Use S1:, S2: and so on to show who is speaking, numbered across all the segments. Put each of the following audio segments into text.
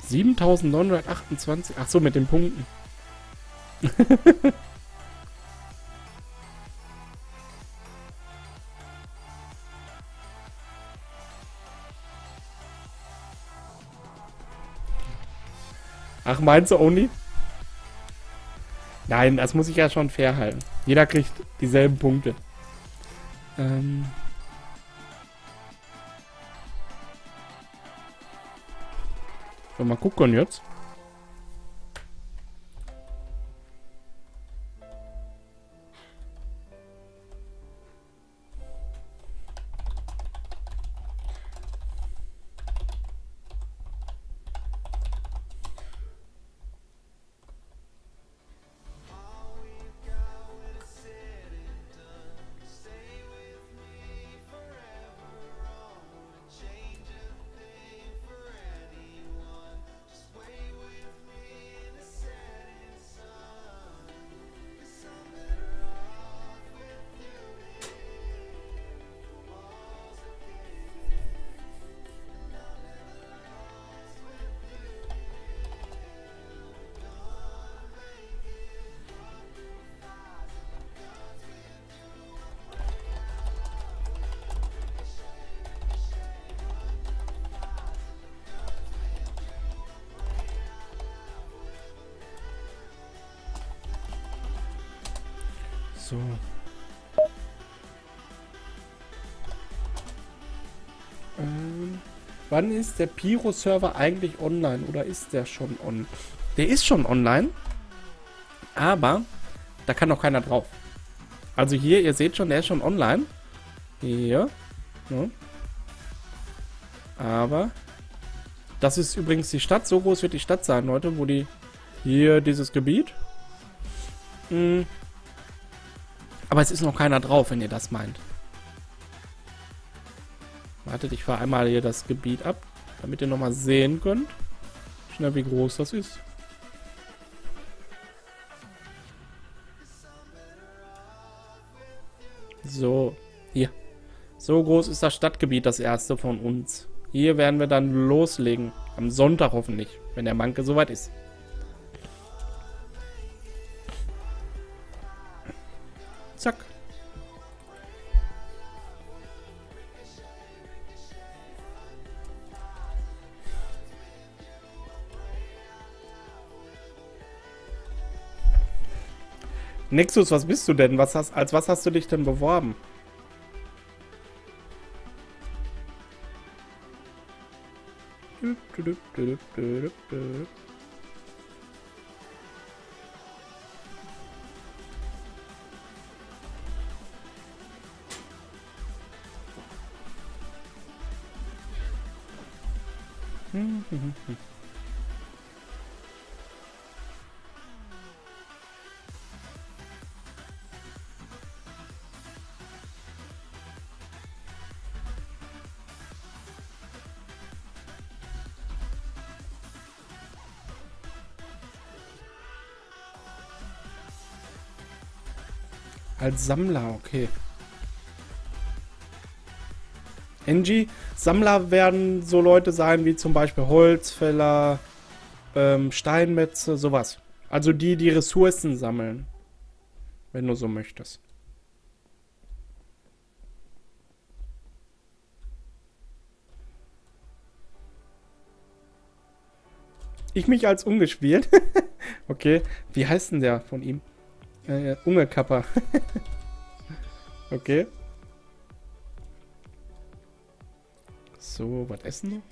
S1: 7.928. Ach so, mit den Punkten. Ach, meinst du Only? Nein, das muss ich ja schon fair halten. Jeder kriegt dieselben Punkte. So, mal gucken jetzt. So. Wann ist der Pyro-Server eigentlich online? Oder ist der schon on? Der ist schon online. Aber da kann noch keiner drauf. Also hier, ihr seht schon, der ist schon online. Hier. Ja. Aber das ist übrigens die Stadt. So groß wird die Stadt sein, Leute, wo die... Hier, dieses Gebiet. Aber es ist noch keiner drauf, wenn ihr das meint. Wartet, ich fahre einmal hier das Gebiet ab, damit ihr nochmal sehen könnt, schnell wie groß das ist. So, hier. So groß ist das Stadtgebiet, das erste von uns. Hier werden wir dann loslegen. Am Sonntag hoffentlich, wenn der Manke soweit ist. Zack. Nexus, was bist du denn? Als was hast du dich denn beworben? Als Sammler, okay. NG, Sammler werden so Leute sein wie zum Beispiel Holzfäller, Steinmetze, sowas. Also die Ressourcen sammeln. Wenn du so möchtest. Ich mich als ungespielt. Okay. Wie heißt denn der von ihm? Ungekapper. Okay. So, was essen wir?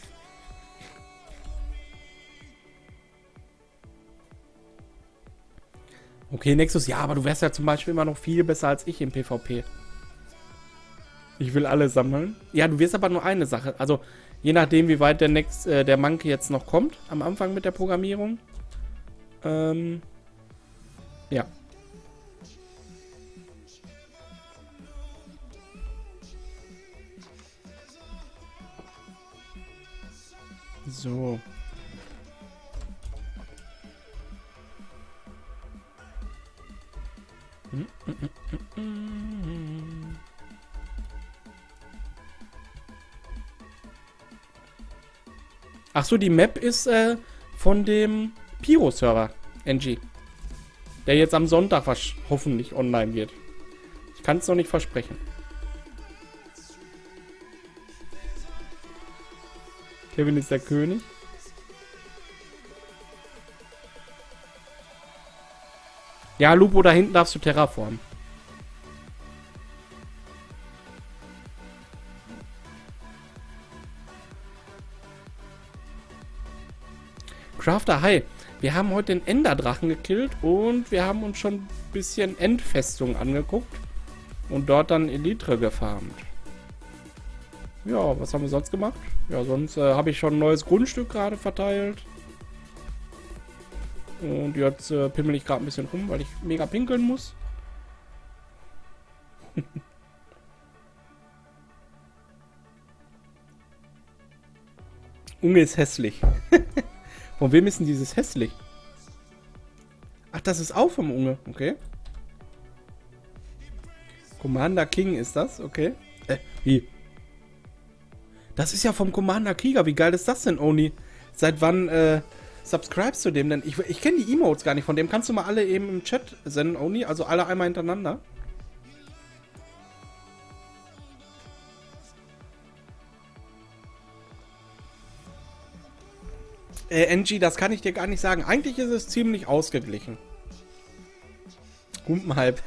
S1: Okay, Nexus, ja, aber du wärst ja zum Beispiel immer noch viel besser als ich im PvP. Ich will alle sammeln. Ja, du wirst aber nur eine Sache. Also, je nachdem, wie weit der Monkey jetzt noch kommt, am Anfang mit der Programmierung. Ja. So. Achso, die Map ist von dem Pyro-Server, NG. Der jetzt am Sonntag hoffentlich online geht. Ich kann es noch nicht versprechen. Kevin ist der König. Ja, Lupo, da hinten darfst du terraformen. Crafter, hi. Wir haben heute den Enderdrachen gekillt und wir haben uns schon ein bisschen Endfestung angeguckt und dort dann Elytra gefarmt. Ja, was haben wir sonst gemacht? Ja, sonst habe ich schon ein neues Grundstück gerade verteilt. Und jetzt pimmel ich gerade ein bisschen rum, weil ich mega pinkeln muss. Unge ist hässlich. Von wem ist denn dieses hässlich? Ach, das ist auch vom Unge. Okay. Commander King ist das, okay. Wie? Das ist ja vom Commander Krieger. Wie geil ist das denn, Oni? Seit wann subscribest du dem denn? Ich kenne die Emotes gar nicht. Von dem kannst du mal alle eben im Chat senden, Oni. Also alle einmal hintereinander. NG, das kann ich dir gar nicht sagen. Eigentlich ist es ziemlich ausgeglichen. Humpenhalb.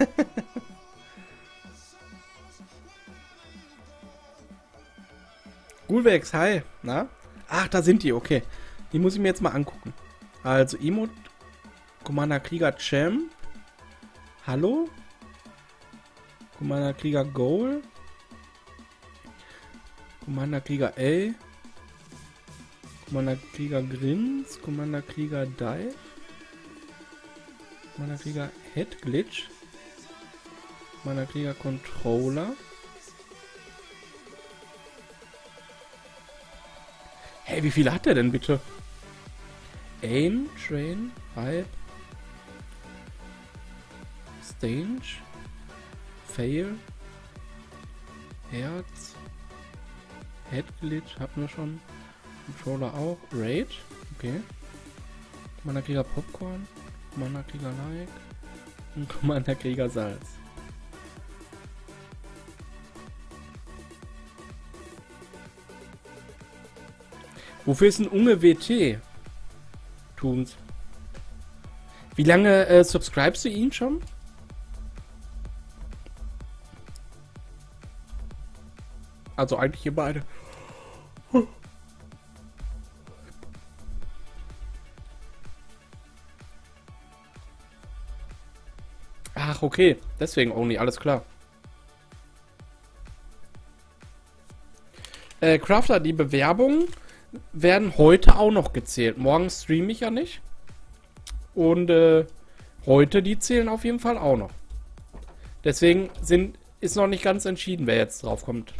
S1: Gulvex, hi. Na? Ach, da sind die, okay. Die muss ich mir jetzt mal angucken. Also, Emote, Commander Krieger Champ. Hallo? Commander Krieger Goal. Commander Krieger A. Commander Krieger Grins. Commander Krieger Dive. Commander Krieger Head Glitch. Commander Krieger Controller. Hey, wie viele hat der denn bitte? Aim, Train, Hype, Stage, Fail, Herz, Head Glitch, hatten wir schon. Controller auch. Raid, okay. Commander Krieger Popcorn, Commander Krieger Like und Commander Krieger Salz. Wofür ist ein Unge WT? Tun's. Wie lange subscribest du ihn schon? Also eigentlich ihr beide. Ach, okay. Deswegen Only, alles klar. Crafter, die Bewerbungen werden heute auch noch gezählt. Morgen streame ich ja nicht. Und heute, die zählen auf jeden Fall auch noch. Deswegen ist noch nicht ganz entschieden, wer jetzt drauf kommt.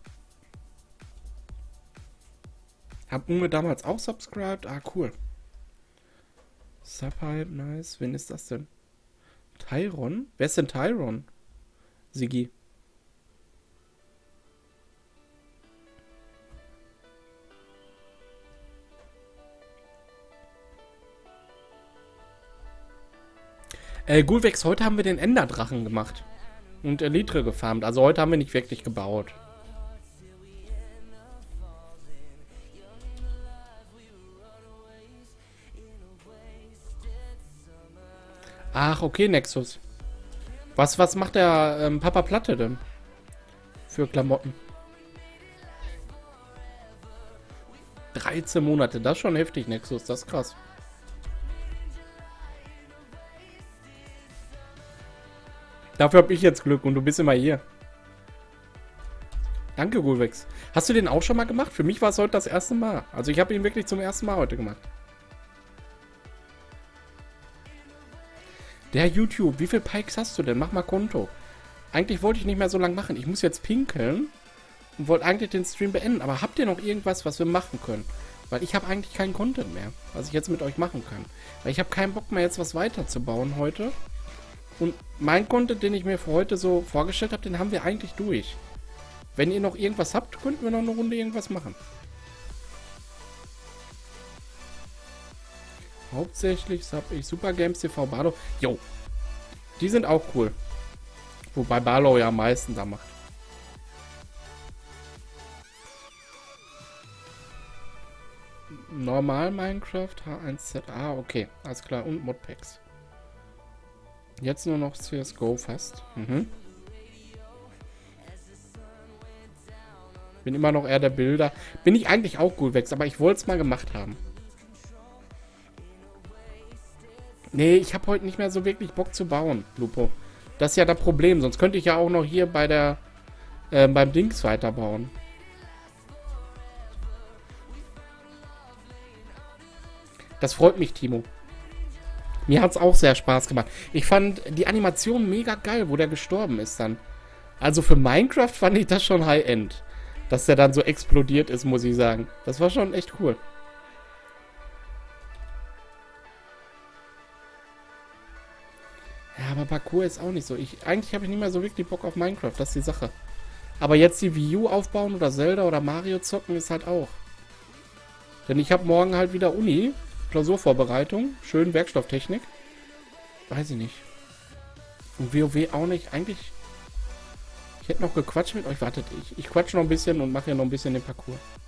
S1: Hab Unge damals auch subscribed. Ah, cool. Subhype, nice. Wen ist das denn? Tyron? Wer ist denn Tyron? Sigi. Gulvex, heute haben wir den Enderdrachen gemacht. Und Elytra gefarmt. Also heute haben wir nicht wirklich gebaut. Ach, okay, Nexus. Was macht der Papa Platte denn? Für Klamotten. 13 Monate, das ist schon heftig, Nexus. Das ist krass. Dafür habe ich jetzt Glück und du bist immer hier. Danke, Gulvex. Hast du den auch schon mal gemacht? Für mich war es heute das erste Mal. Also ich habe ihn wirklich zum ersten Mal heute gemacht. Der YouTube, wie viel Pikes hast du denn? Mach mal Konto. Eigentlich wollte ich nicht mehr so lange machen. Ich muss jetzt pinkeln und wollte eigentlich den Stream beenden. Aber habt ihr noch irgendwas, was wir machen können? Weil ich habe eigentlich keinen Content mehr, was ich jetzt mit euch machen kann. Weil ich habe keinen Bock mehr, jetzt was weiterzubauen heute. Und mein Content, den ich mir für heute so vorgestellt habe, den haben wir eigentlich durch. Wenn ihr noch irgendwas habt, könnten wir noch eine Runde irgendwas machen. Hauptsächlich habe ich Super Games TV Barlow. Jo. Die sind auch cool. Wobei Barlow ja am meisten da macht. Normal Minecraft H1ZA. Okay, alles klar. Und Modpacks. Jetzt nur noch CSGO fast. Bin immer noch eher der Bilder. Bin ich eigentlich auch gut weg, aber ich wollte es mal gemacht haben. Nee, ich habe heute nicht mehr so wirklich Bock zu bauen, Lupo. Das ist ja das Problem. Sonst könnte ich ja auch noch hier bei der beim Dings weiterbauen. Das freut mich, Timo. Mir hat es auch sehr Spaß gemacht. Ich fand die Animation mega geil, wo der gestorben ist dann. Also für Minecraft fand ich das schon High-End. Dass der dann so explodiert ist, muss ich sagen. Das war schon echt cool. Ja, aber Parkour ist auch nicht so. Eigentlich habe ich nicht mehr so wirklich Bock auf Minecraft. Das ist die Sache. Aber jetzt die Wii U aufbauen oder Zelda oder Mario zocken ist halt auch. Denn ich habe morgen halt wieder Uni. Klausurvorbereitung. Schön Werkstofftechnik. Weiß ich nicht. Und WoW auch nicht. Eigentlich... Ich hätte noch gequatscht mit euch. Wartet, ich quatsche noch ein bisschen und mache ja noch ein bisschen den Parcours.